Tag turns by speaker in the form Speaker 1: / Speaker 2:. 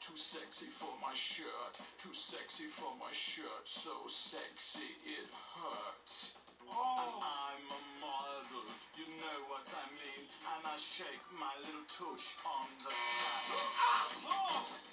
Speaker 1: Too sexy for my shirt, too sexy for my shirt, so sexy it hurts. Oh. And I'm a model, you know what I mean, and I shake my little tush on the flat.